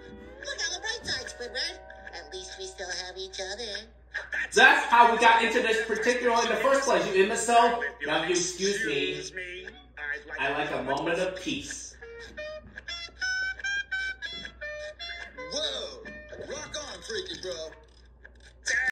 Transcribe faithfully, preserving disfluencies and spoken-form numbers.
Look on the bright side, Squidward. At least we still have each other. That's how we got into this particular in the first place, you imbecile. Now, if you excuse me, I like a moment of peace. Whoa! Rock on, freaky bro.